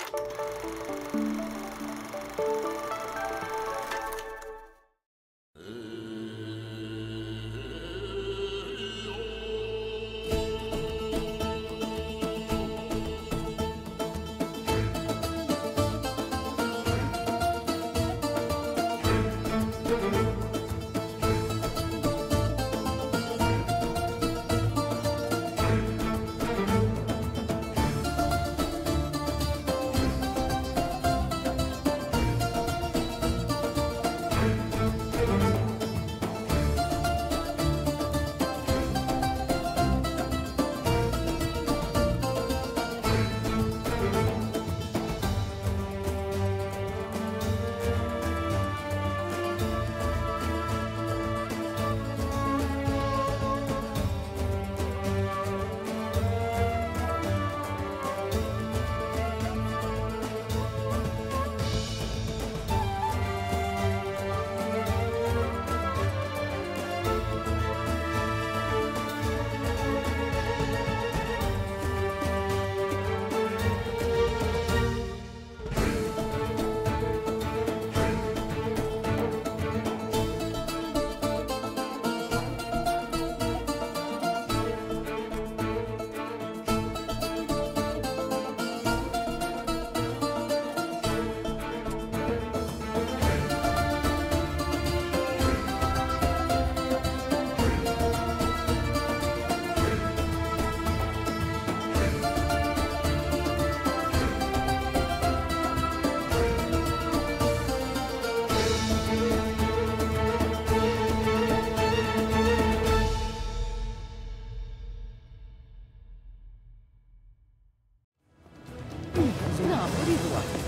نعم أريد واحدة.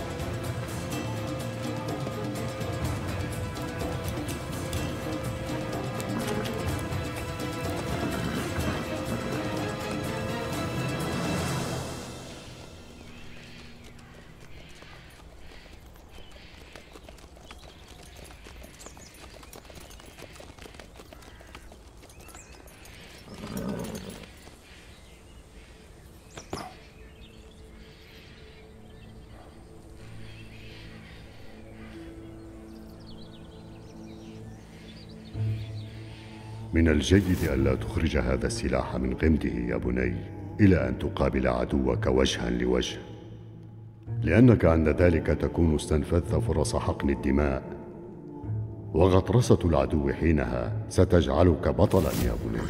من الجيد ألا تخرج هذا السلاح من غمده يا بني إلى أن تقابل عدوك وجها لوجه، لأنك عند ذلك تكون استنفذت فرص حقن الدماء، وغطرسة العدو حينها ستجعلك بطلا يا بني.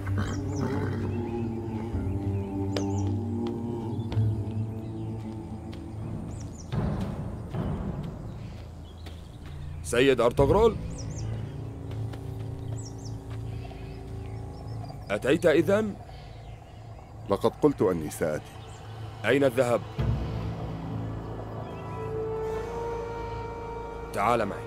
سيد أرطغرل، أتيت إذن؟ لقد قلت أني سآتي. أين الذهب؟ تعال معي.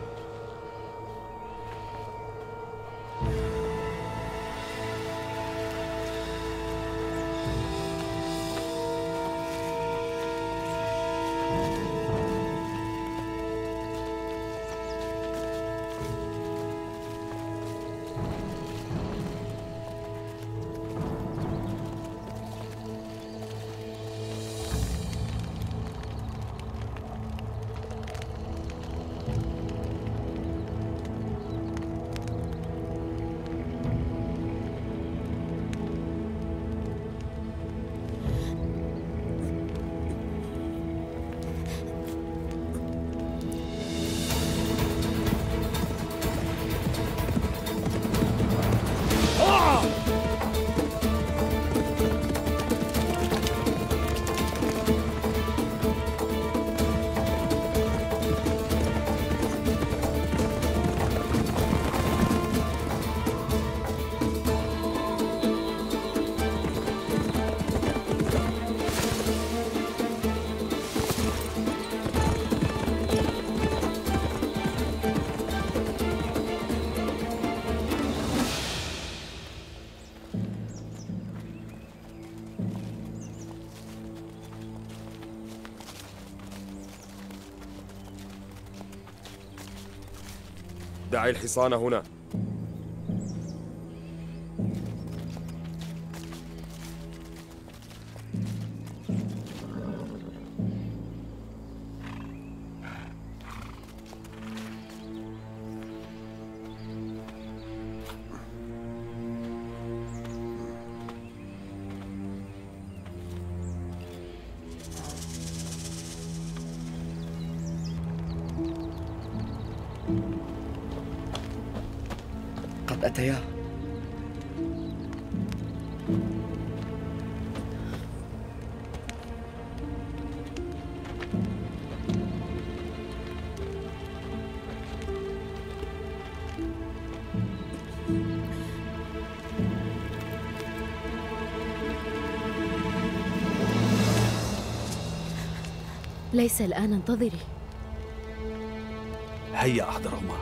دعي الحصان هنا. أتيا. ليس الآن، انتظري. هيا أحضرهما.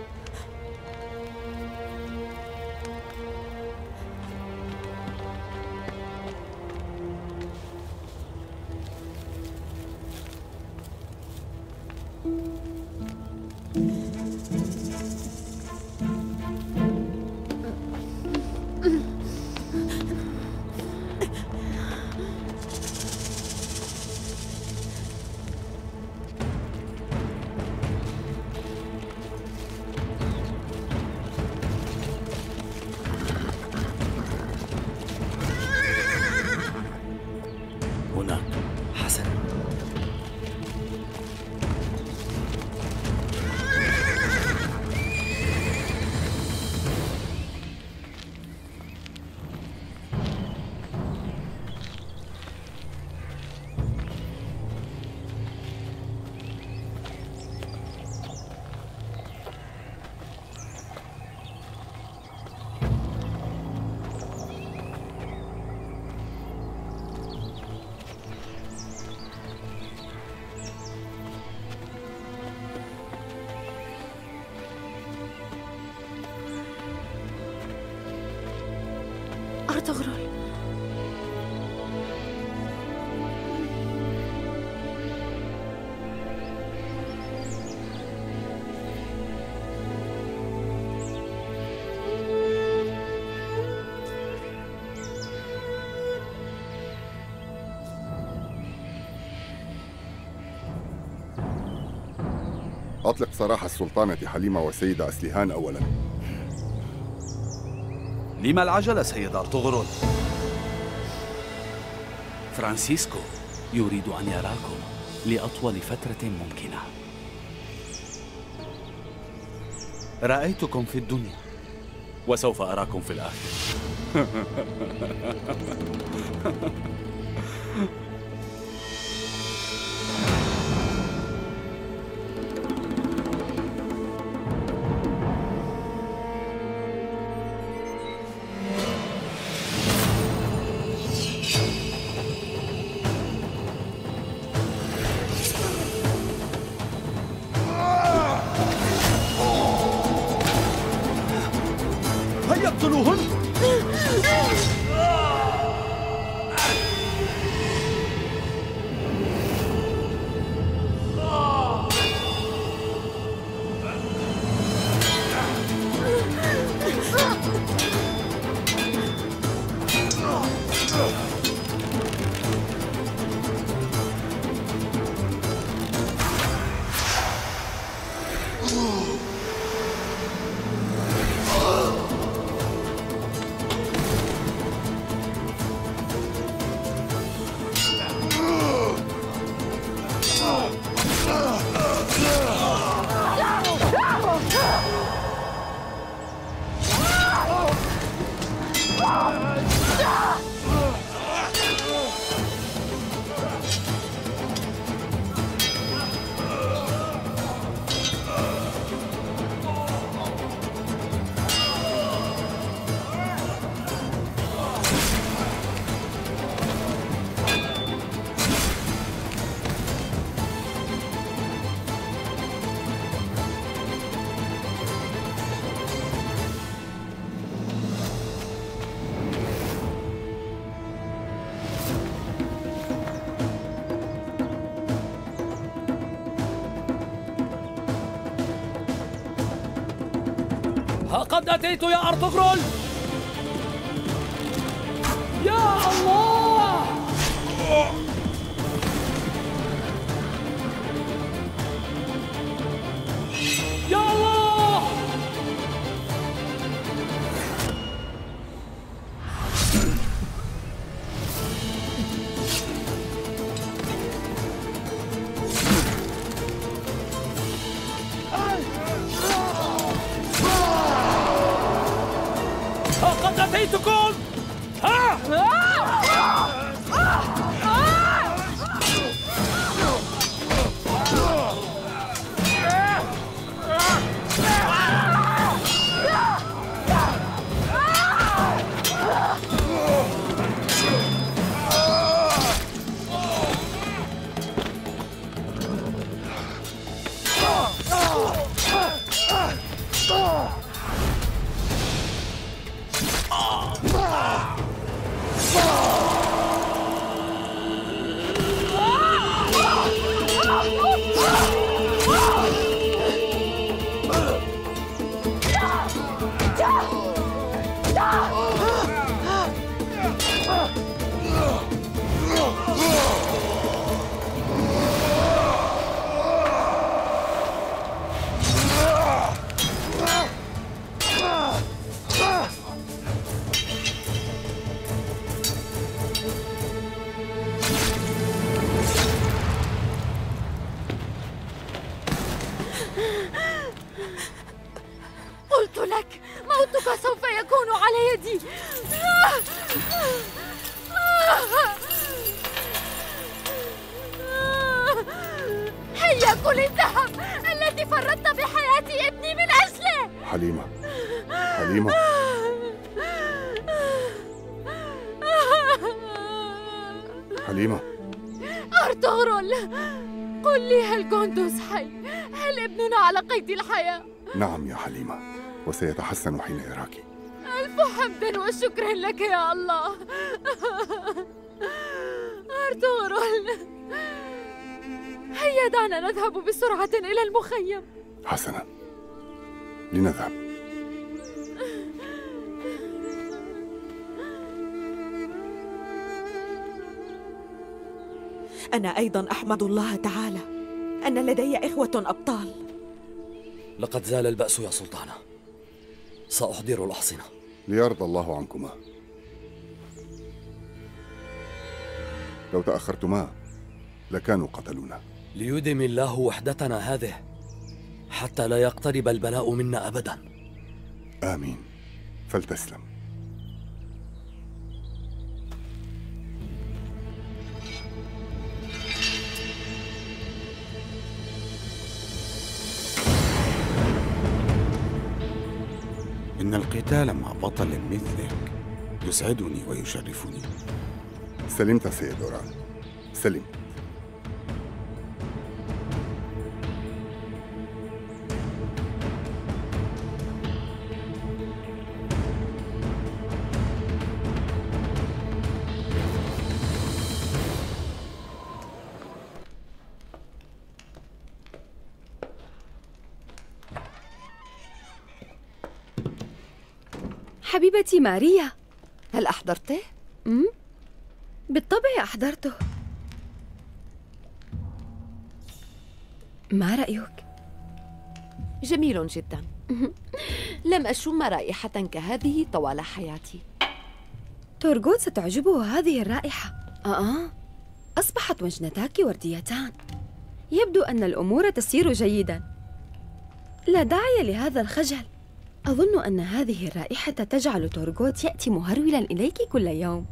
هناك. حسنا. أرطغرل، أطلق سراح السلطانة حليمة والسيدة أسليهان أولا. لما العجلة سيد أرطغرل؟ فرانسيسكو يريد أن يراكم لأطول فترة ممكنة. رأيتكم في الدنيا وسوف أراكم في الآخرة. هيا اقتلوهن. قد أتيت يا أرطغرل. يا الله! يا الله! حليمة، حليمة. حليمة. أرطغرل، قل لي، هل غوندوز حي؟ هل ابننا على قيد الحياة؟ نعم يا حليمة، وسيتحسن حين يراك. ألف حمد وشكر لك يا الله. أرطغرل، هيا دعنا نذهب بسرعة إلى المخيم. حسنا، لنذهب. أنا أيضا أحمد الله تعالى أن لدي إخوة أبطال. لقد زال البأس يا سلطانة. سأحضر الأحصنة. ليرضى الله عنكما. لو تأخرتما لكانوا قتلونا. ليدم الله وحدتنا هذه حتى لا يقترب البلاء منا أبدا. آمين. فلتسلم. إن القتال مع بطل مثلك يسعدني ويشرفني. سلمت سيد أوران، سلمت. حبيبتي ماريا، هل أحضرته؟ بالطبع أحضرته. ما رأيك؟ جميل جدا. لم أشم رائحة كهذه طوال حياتي. تورغوت ستعجبه هذه الرائحة. أصبحت وجنتاك ورديتان. يبدو أن الأمور تسير جيدا. لا داعي لهذا الخجل. أظن أن هذه الرائحة تجعل تورغوت يأتي مهرولا إليك كل يوم.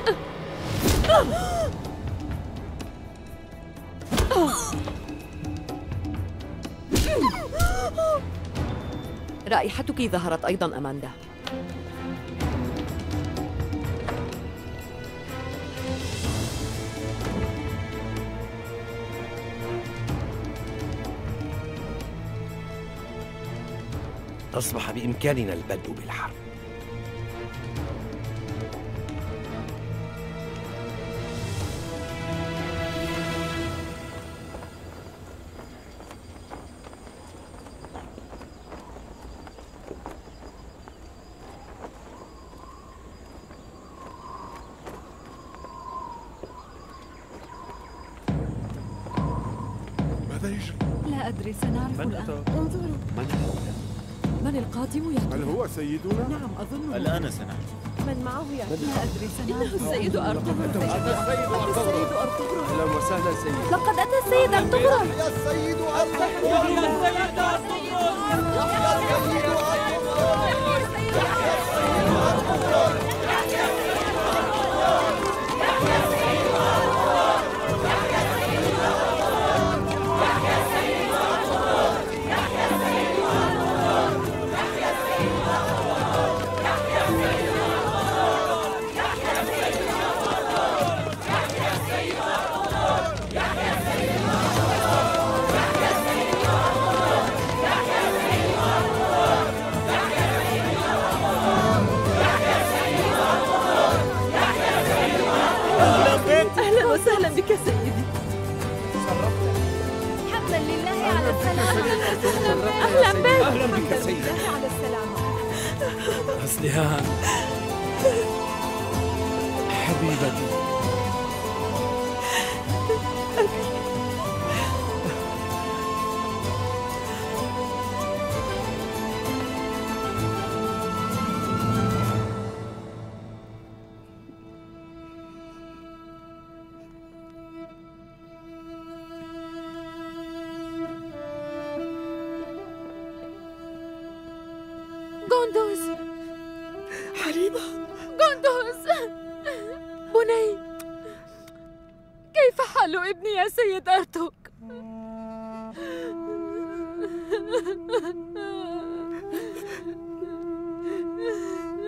رائحتك ظهرت أيضا أماندا. أصبح بإمكاننا البدء بالحرب. ماذا يجري؟ لا أدري، سنعرف الآن. انظروا. من القادم يا هل هو سيدنا؟ نعم أظن. الآن سنعرف. من معه يا لا أدري، سنعرف. إنه السيد أرطغرل. السيد أرطغرل. أهلا وسهلا سيدي. لقد أتى السيد أرطغرل. يا السيد أرطغرل. أهلا وسهلا بك سيدي. حمدا لله على السلامة. أهلا بك. أهلا بك سيدي. على السلامة. أصلها حبيبتي. غوندوز. حليمة. غوندوز. بني، كيف حال ابني يا سيد أرتوك؟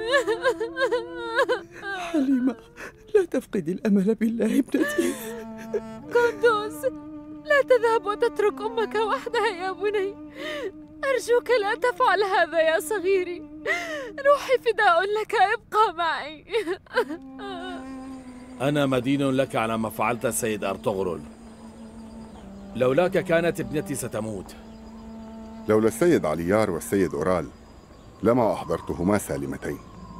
حليمة، لا تفقدي الأمل بالله ابنتي. قندوز، لا تذهب وتترك أمك وحدها يا بني. أرجوك لا تفعل هذا يا صغيري. روحي فداء لك، ابقى معي. أنا مدين لك على ما فعلت السيد أرطغرل. لولاك كانت ابنتي ستموت. لولا السيد عليار والسيد أورال لما أحضرتهما سالمتين.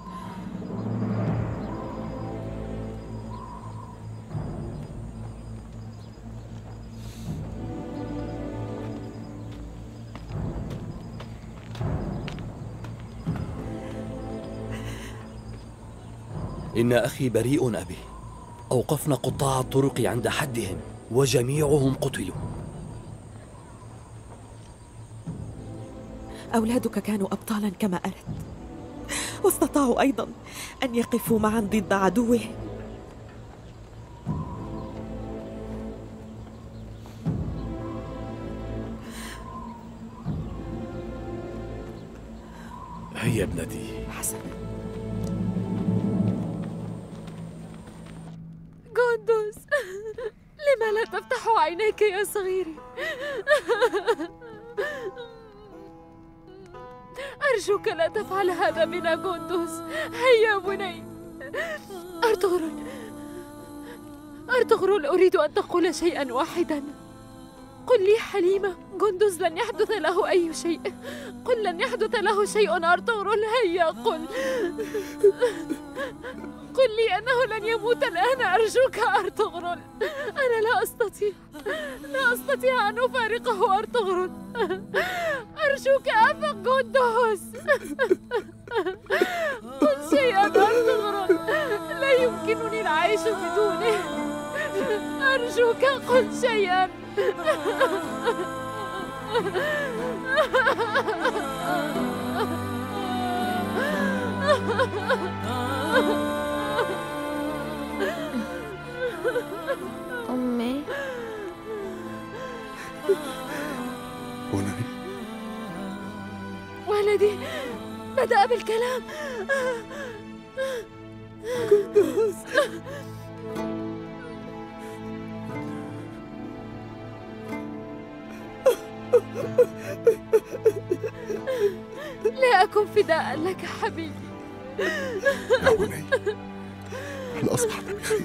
إن أخي بريء أبي. أوقفنا قطاع الطرق عند حدهم وجميعهم قتلوا. أولادك كانوا أبطالا كما أردت، واستطاعوا أيضا أن يقفوا معا ضد عدوهم. هيا ابنتي. حسنا. قندوز، لما لا تفتح عينيك يا صغيري؟ أرجوك لا تفعل هذا بنا قندوز. هيا بني. أرطغرل، أريد أن تقول شيئا واحدا. قل لي حليمة، قندوز لن يحدث له أي شيء. قل لن يحدث له شيء أرطغرل. هيا قل لي أنه لن يموت الآن. أرجوك أرطغرل، أنا لا أستطيع أن أفارقه. أرطغرل، أرجوك أفق قندوز. قل شيئا أرطغرل، لا يمكنني العيش بدونه. أرجوك قل شيئا. أمي. ولدي بدأ بالكلام. قندوز. لا أكن فداء لك حبيبي. يا بني، هل أصبحت بخير؟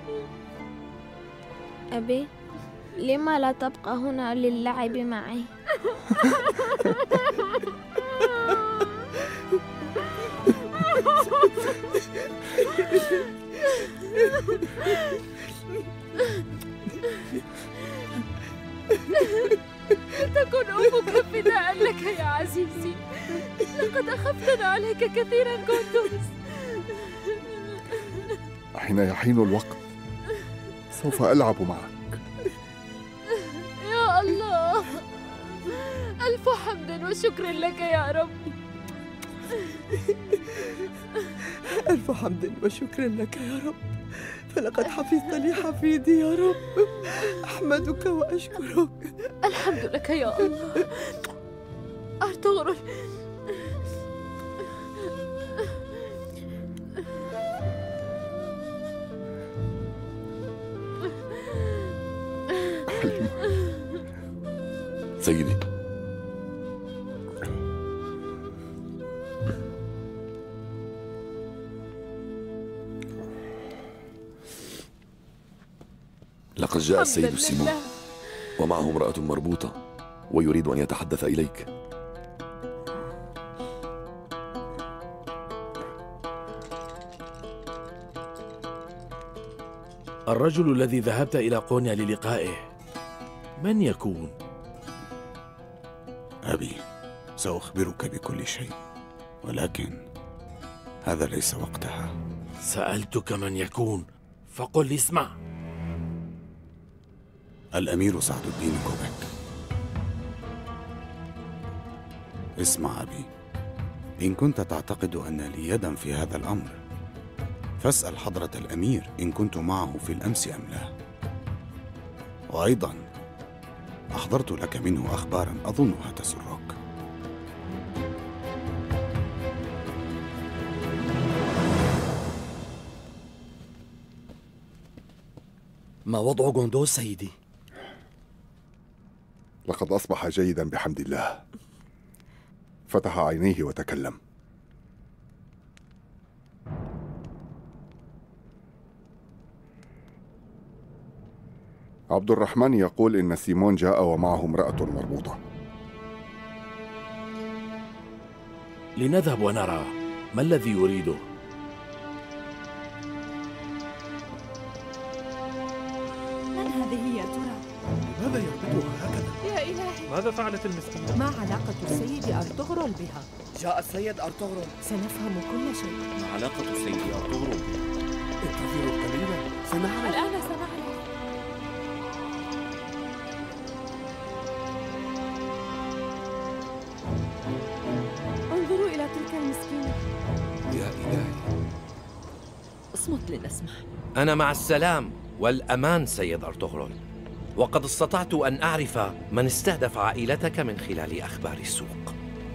أبي، لما لا تبقى هنا للعب معي؟ تكن أمك فداء لك يا عزيزي. لقد أخفتنا عليك كثيرا قندوز. حين يحين الوقت سوف ألعب معك. يا الله، ألف حمد وشكر لك يا رب. ألف حمد وشكر لك يا رب، فلقد حفظت لي حفيدي يا رب. أحمدك وأشكرك. الحمد لك يا الله. أرطغرل، سيدي، لقد جاء السيد سيمون ومعه امرأة مربوطة ويريد أن يتحدث إليك. الرجل الذي ذهبت إلى قونيا للقائه من يكون؟ أبي، سأخبرك بكل شيء، ولكن هذا ليس وقتها. سألتك من يكون فقل لي اسمع. الأمير سعد الدين كوبك. اسمع أبي، إن كنت تعتقد أن لي يدا في هذا الأمر فاسأل حضرة الأمير إن كنت معه في الأمس أم لا. وأيضا أحضرت لك منه أخبارا أظنها تسرك. ما وضع غوندوس سيدي؟ لقد أصبح جيدا بحمد الله. فتح عينيه وتكلم. عبد الرحمن يقول إن سيمون جاء ومعه امرأة مربوطة. لنذهب ونرى ما الذي يريده. من هذه يا ترى؟ لماذا يربطها هكذا؟ يا إلهي، ماذا فعلت المسكينة؟ ما علاقة السيد أرطغرل بها؟ جاء السيد أرطغرل. سنفهم كل شيء. ما علاقة السيد أرطغرل بها؟ انتظروا قليلا سنعرف. الآن سنعرف. انظروا إلى تلك المسكينة. يا إلهي، اصمت لنسمع. أنا مع السلام والأمان سيد أرطغرل، وقد استطعت أن أعرف من استهدف عائلتك من خلال أخبار السوق.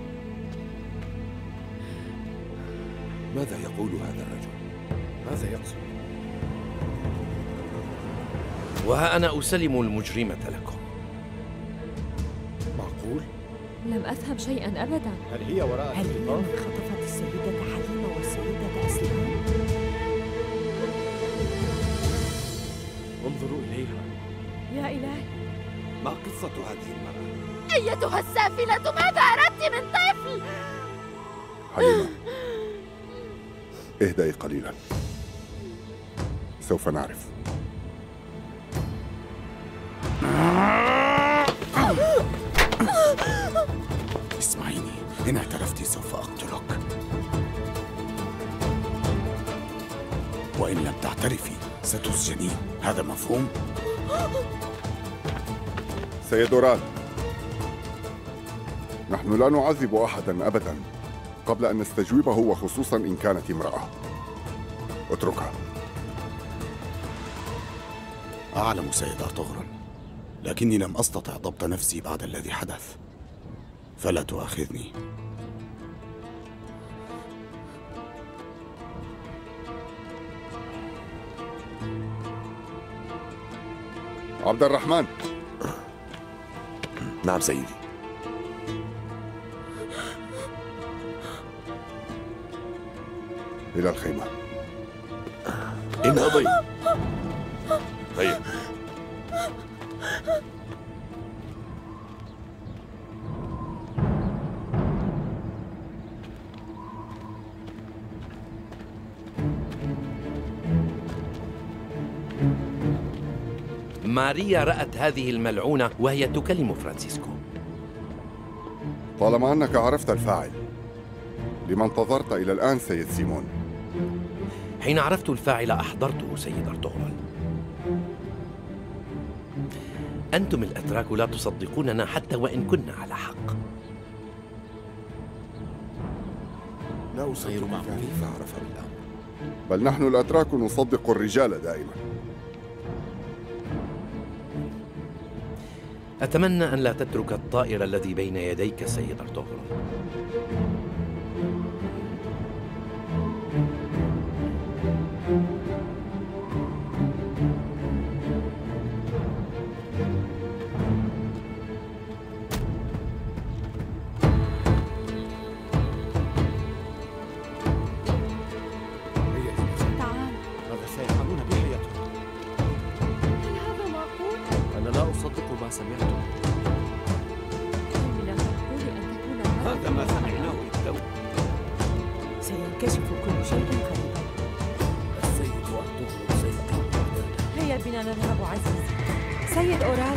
ماذا يقول هذا الرجل؟ ماذا يقصد؟ وها أنا أسلم المجرمة لكم. معقول؟ لم أفهم شيئا أبدا. هل هي وراء هل هي من خطفت السيدة حليمة والسيدة أسلام؟ انظروا إليها. يا إلهي، ما قصة هذه المرأة؟ أيتها السافلة، ماذا أردت من طفل؟ حليمة، اهدئي قليلا، سوف نعرف. اسمعيني، إن اعترفتِ سوف أقتلك، وإن لم تعترفي ستسجنين. هذا مفهوم؟ سيد أورال، نحن لا نعذب أحدا أبدا قبل أن نستجوبه، وخصوصا إن كانت امرأة. اتركها. أعلم سيد أرطغرل، لكني لم أستطع ضبط نفسي بعد الذي حدث، فلا تؤاخذني. عبد الرحمن. نعم سيدي. إلى الخيمة. انهضي. هيا. ماريا رأت هذه الملعونة وهي تكلم فرانسيسكو. طالما أنك عرفت الفاعل، لما انتظرت إلى الآن سيد سيمون؟ حين عرفت الفاعل أحضرته سيد أرطغرل. أنتم الأتراك لا تصدقوننا حتى وإن كنا على حق. لا أصدق معه كيف عرف بالأمر. بل نحن الأتراك نصدق الرجال دائما. أتمنى أن لا تترك الطائر الذي بين يديك سيد أرطغرل. ماذا سيفعلون بحياته؟ هل هذا معقول؟ أنا لا أصدق ما سمعته. من المعقول أن تكون هذا ما سمعناه للتو. سينكشف كل شيء قريبا. السيد أرطغرل سيقيم. هيا بنا نذهب عزيزي. سيد أورال،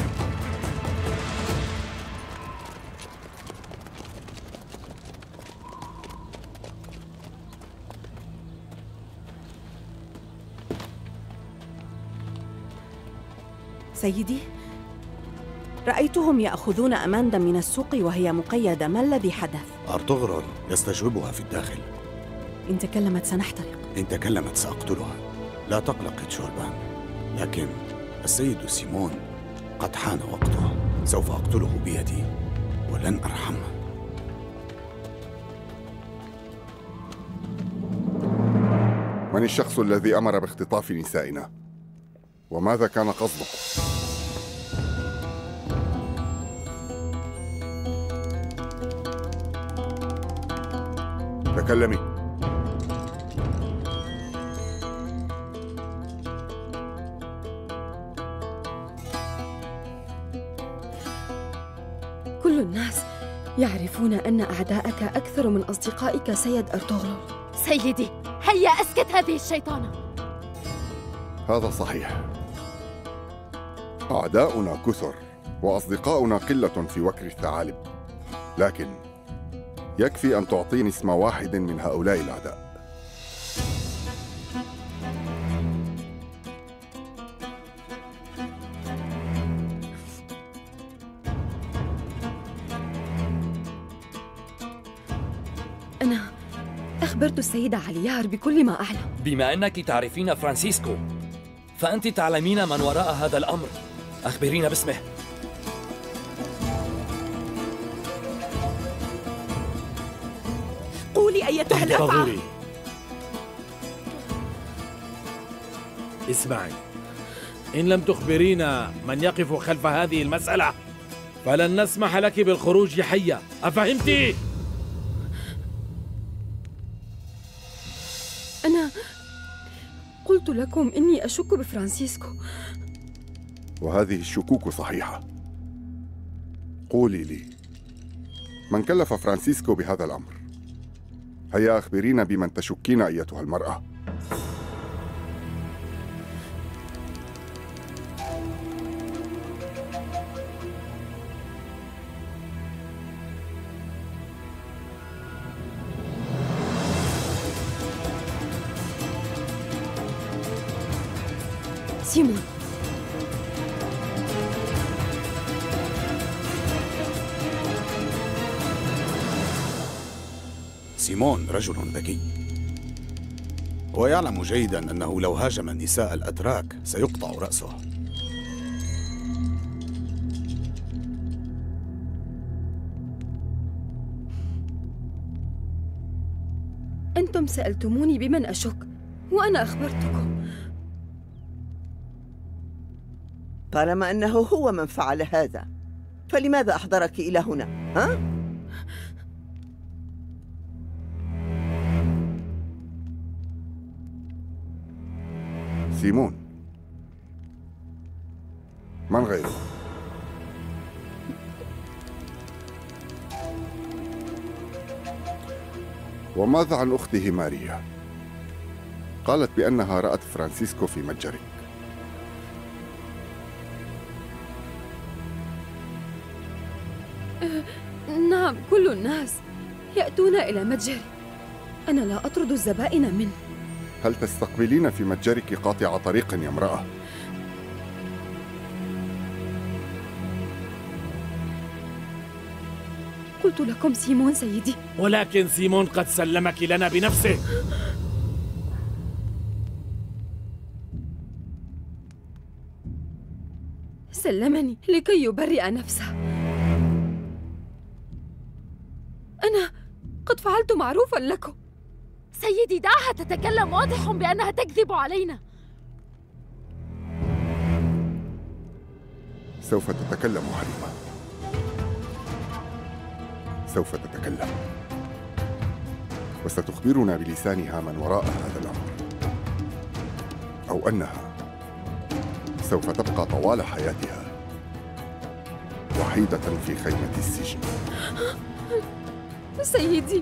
سيدي، رأيتهم يأخذون أماندا من السوق وهي مقيدة. ما الذي حدث؟ أرطغرل يستجوبها في الداخل. إن تكلمت سنحترق. إن تكلمت سأقتلها. لا تقلق تشوربان، لكن السيد سيمون قد حان وقته. سوف أقتله بيدي ولن أرحمه. من الشخص الذي أمر باختطاف نسائنا؟ وماذا كان قصدك؟ تكلمي. كل الناس يعرفون أن أعداءك أكثر من أصدقائك سيد أرطغرل. سيدي، هيا أسكت هذه الشيطانة. هذا صحيح. أعداؤنا كثر وأصدقاؤنا قلة في وكر الثعالب، لكن يكفي أن تعطيني اسم واحد من هؤلاء الأعداء. أنا أخبرت السيدة عليار بكل ما أعلم. بما أنك تعرفين فرانسيسكو فأنت تعلمين من وراء هذا الأمر. أخبرينا باسمه. قولي أيتها الأفعى. انتظري. اسمعي، إن لم تخبرينا من يقف خلف هذه المسألة فلن نسمح لك بالخروج حية، أفهمتِ؟ أنا قلت لكم إني أشك بفرانسيسكو. وهذه الشكوك صحيحة. قولي لي، من كلف فرانسيسكو بهذا الأمر؟ هيا أخبرينا بمن تشكين أيتها المرأة. سيمون. سيمون رجل ذكي ويعلم جيدا أنه لو هاجم النساء الأتراك سيقطع رأسه. أنتم سألتموني بمن أشك وأنا أخبرتكم. طالما أنه هو من فعل هذا فلماذا أحضرك إلى هنا؟ ها؟ سيمون، من غيره؟ وماذا عن أخته ماريا؟ قالت بأنها رأت فرانسيسكو في متجرك. نعم، كل الناس يأتون إلى متجري. أنا لا أطرد الزبائن منه. هل تستقبلين في متجرك قاطع طريق يا امرأة؟ قلت لكم سيمون سيدي. ولكن سيمون قد سلمك لنا بنفسه. سلمني لكي يبرئ نفسه. أنا قد فعلت معروفا لكم. سيدي، دعها تتكلم، واضح بأنها تكذب علينا. سوف تتكلم حليمة، سوف تتكلم وستخبرنا بلسانها من وراء هذا الأمر، أو أنها سوف تبقى طوال حياتها وحيدة في خيمة السجن. سيدي،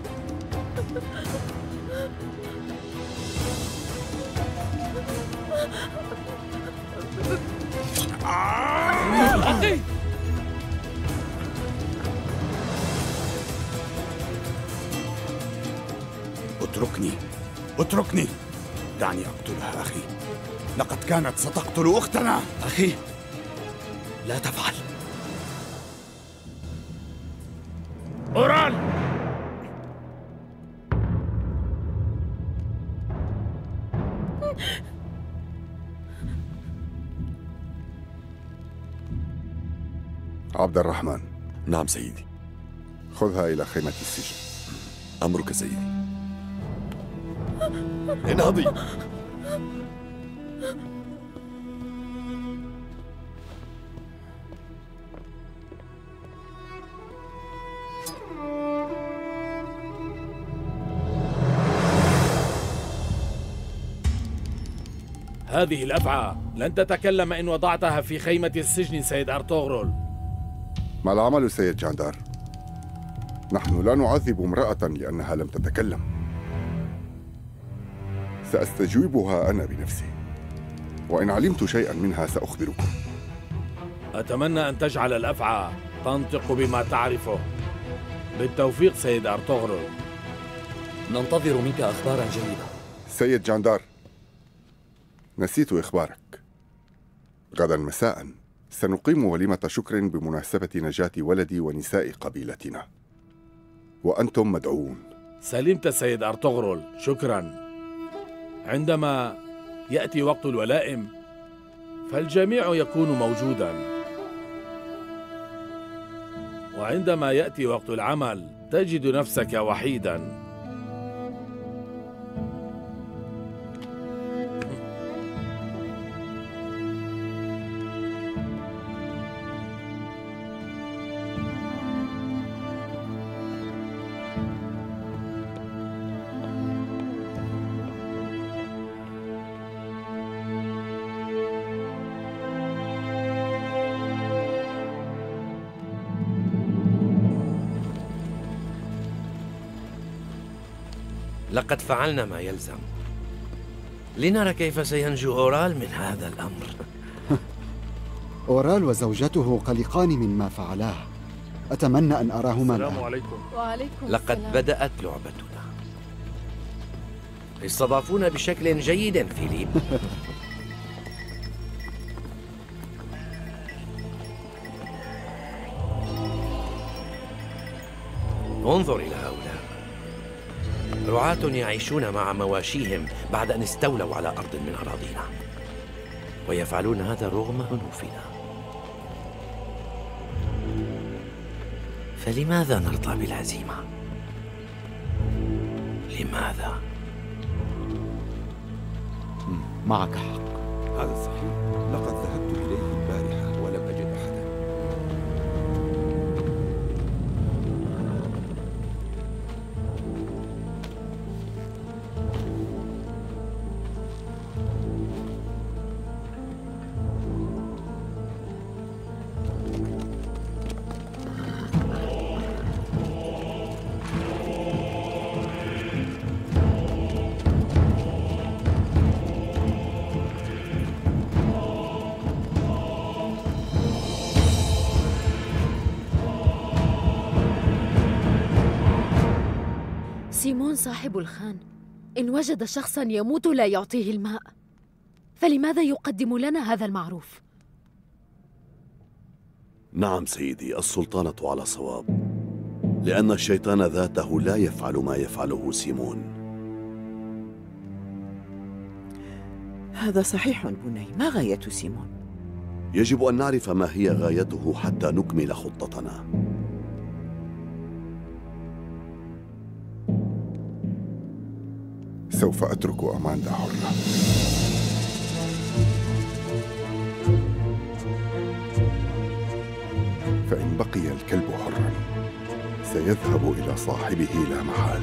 اتركني، اتركني، دعني أقتلها أخي. لقد كانت ستقتل أختنا. أخي، لا تفعل. أورال، عبد الرحمن. نعم سيدي. خذها إلى خيمة السجن. أمرك سيدي. انهضي. هذه الأفعى لن تتكلم إن وضعتها في خيمة السجن سيد أرطغرل. ما العمل سيد جاندار؟ نحن لا نعذب امرأة لأنها لم تتكلم. سأستجوبها أنا بنفسي، وإن علمت شيئا منها سأخبركم. أتمنى أن تجعل الأفعى تنطق بما تعرفه. بالتوفيق سيد أرطغرل. ننتظر منك أخبارا جيدة. سيد جاندار، نسيت إخبارك. غدا مساء سنقيم وليمة شكر بمناسبة نجاة ولدي ونساء قبيلتنا، وأنتم مدعوون. سلمت سيد أرطغرل، شكرا. عندما يأتي وقت الولائم فالجميع يكون موجودا، وعندما يأتي وقت العمل تجد نفسك وحيدا. لقد فعلنا ما يلزم. لنرى كيف سينجو أورال من هذا الأمر. أورال وزوجته قلقان مما فعلاه. أتمنى أن أراهما السلام عليكم. وعليكم لقد السلام. بدأت لعبتنا. استضافونا بشكل جيد فيليب. انظر إلى هؤلاء، رعاة يعيشون مع مواشيهم بعد أن استولوا على أرض من أراضينا، ويفعلون هذا رغم أنوفنا. فلماذا نرضى بالهزيمة؟ لماذا؟ معك حق. هذا صحيح. لقد ذهبت إليه البارحة ولم أجد أحدا. سيمون صاحب الخان إن وجد شخصا يموت لا يعطيه الماء، فلماذا يقدم لنا هذا المعروف؟ نعم سيدي، السلطانة على صواب، لأن الشيطان ذاته لا يفعل ما يفعله سيمون. هذا صحيح بني. ما غاية سيمون؟ يجب أن نعرف ما هي غايته حتى نكمل خطتنا. سوف أترك أماندا حرة. فإن بقي الكلب حرا سيذهب إلى صاحبه لا محال.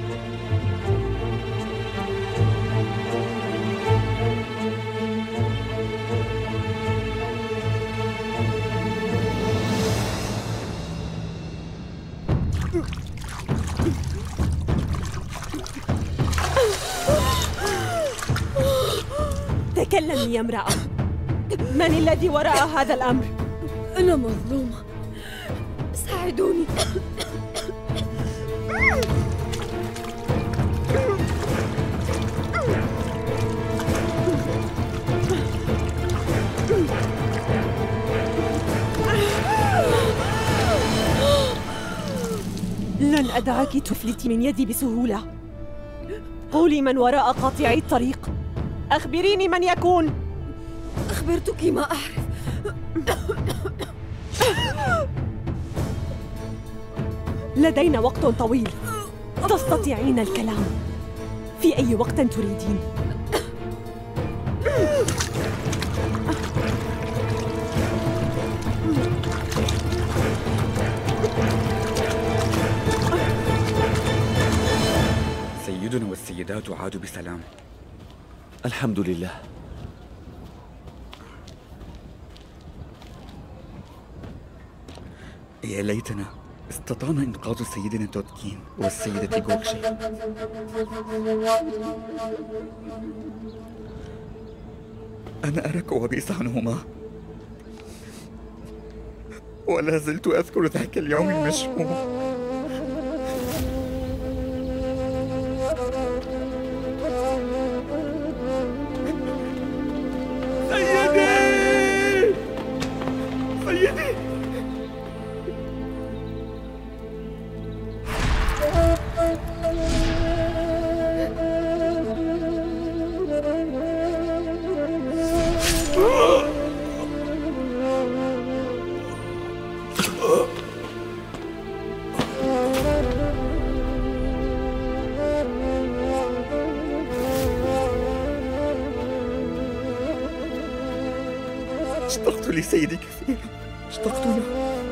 تكلمي يا امرأة. من الذي وراء هذا الأمر؟ أنا مظلومة، ساعدوني. لن أدعك تفلتي من يدي بسهولة. قولي من وراء قاطعي الطريق. أخبريني من يكون. أخبرتك ما أعرف. لدينا وقت طويل، تستطيعين الكلام في أي وقت تريدين. سيدنا والسيدات عادوا بسلام. الحمد لله. يا ليتنا استطعنا إنقاذ سيدنا تودكين والسيدة غوكشي. أنا أراك وبئس عنهما، ولا زلت أذكر ذاك اليوم المشؤوم. اشتقت لسيدي كثيرا، اشتقت له.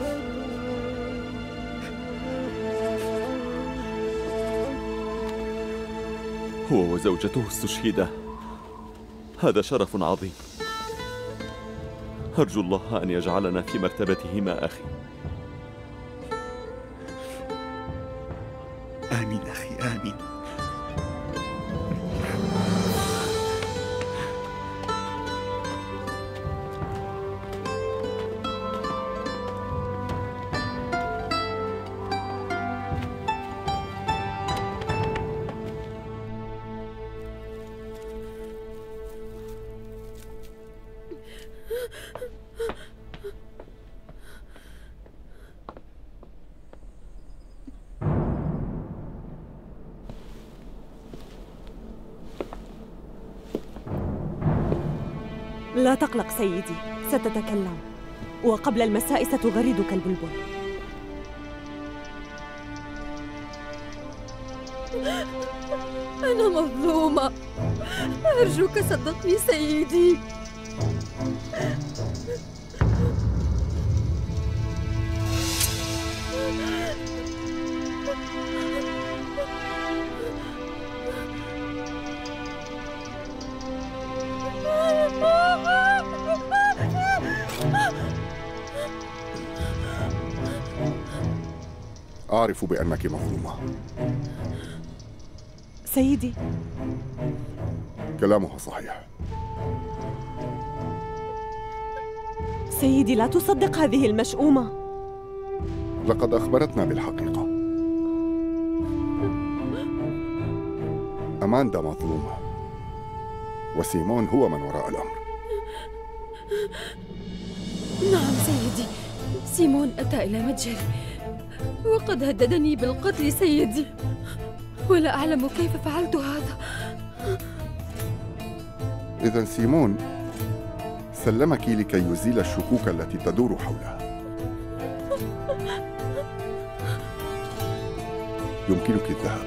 هو وزوجته استشهدا، هذا شرف عظيم. أرجو الله أن يجعلنا في مرتبتهما أخي. آمين أخي، آمين. لا تقلق سيدي، ستتكلم، وقبل المساء ستغردك البلبل. أنا مظلومة، أرجوك صدقني سيدي. أعرف بأنك مظلومة. سيدي، كلامها صحيح. سيدي، لا تصدق هذه المشؤومة. لقد أخبرتنا بالحقيقة. أماندا مظلومة، وسيمون هو من وراء الأمر. نعم سيدي، سيمون أتى إلى متجري وقد هددني بالقتل سيدي، ولا أعلم كيف فعلت هذا. إذن سيمون سلمك لكي يزيل الشكوك التي تدور حولها. يمكنك الذهاب،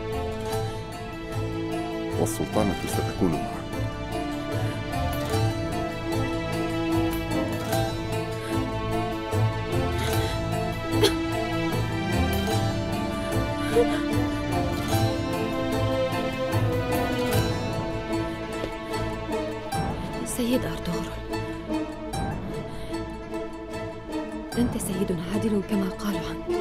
والسلطانة ستكون معك. سيد أرطغرل، أنت سيد عادل كما قالوا عنك.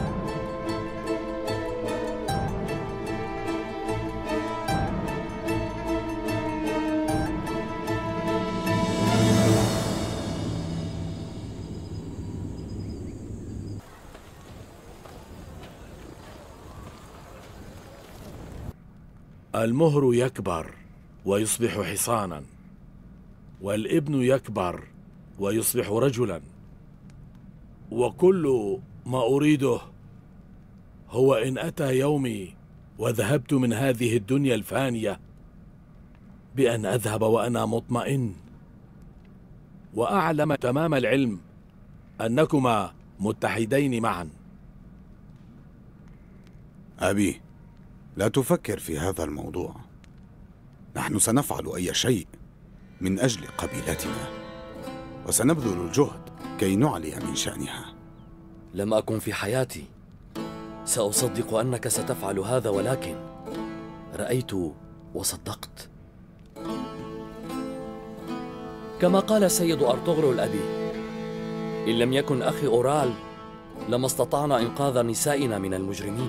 المهر يكبر ويصبح حصانا، والابن يكبر ويصبح رجلا، وكل ما أريده هو إن أتى يومي وذهبت من هذه الدنيا الفانية بأن أذهب وأنا مطمئن وأعلم تمام العلم أنكما متحدين معا. أبي، لا تفكر في هذا الموضوع. نحن سنفعل أي شيء من أجل قبيلتنا، وسنبذل الجهد كي نعلي من شأنها. لم أكن في حياتي سأصدق أنك ستفعل هذا، ولكن رأيت وصدقت. كما قال السيد أرطغرل أبي، إن لم يكن أخي أورال لما استطعنا إنقاذ نسائنا من المجرمين.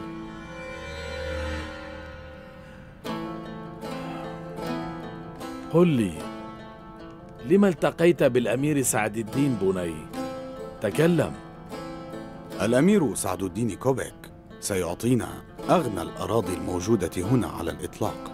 قل لي، لما التقيت بالأمير سعد الدين بني؟ تكلم. الأمير سعد الدين كوبيك سيعطينا أغنى الأراضي الموجودة هنا على الإطلاق.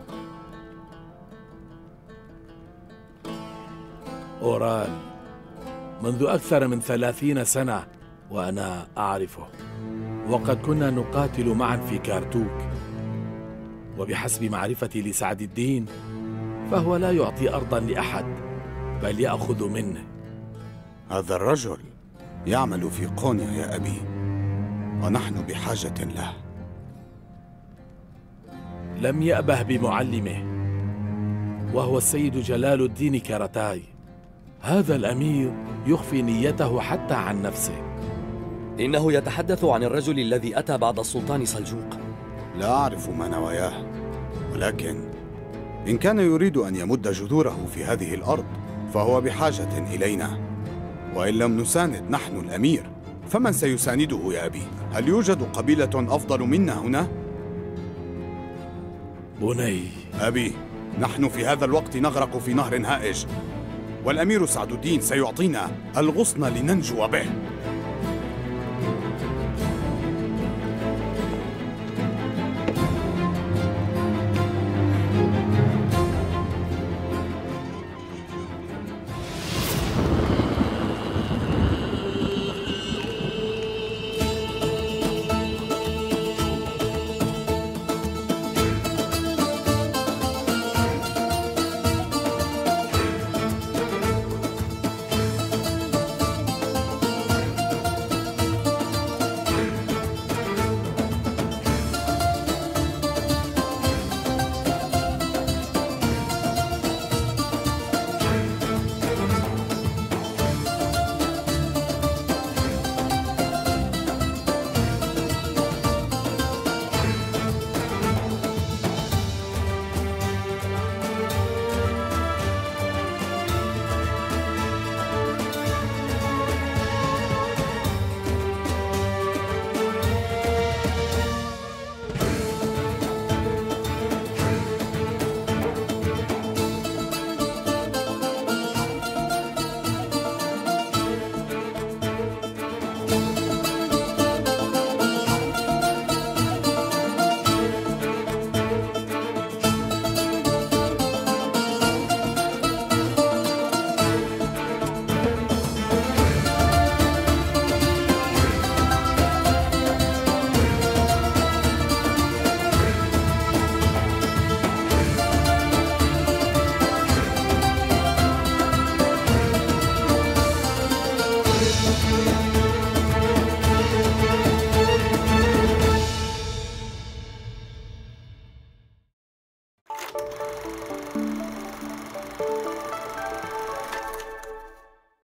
أورال، منذ أكثر من 30 سنة وأنا أعرفه، وقد كنا نقاتل معا في كارتوك، وبحسب معرفتي لسعد الدين فهو لا يعطي أرضا لأحد بل يأخذ منه. هذا الرجل يعمل في قونيا يا أبي، ونحن بحاجة له. لم يأبه بمعلمه، وهو السيد جلال الدين كارتاي. هذا الأمير يخفي نيته حتى عن نفسه. إنه يتحدث عن الرجل الذي أتى بعد السلطان سلجوق. لا أعرف ما نواياه، ولكن إن كان يريد أن يمد جذوره في هذه الأرض فهو بحاجة إلينا، وإن لم نساند نحن الأمير فمن سيسانده يا أبي؟ هل يوجد قبيلة أفضل منا هنا؟ بني أبي، نحن في هذا الوقت نغرق في نهر هائج، والأمير سعد الدين سيعطينا الغصن لننجو به.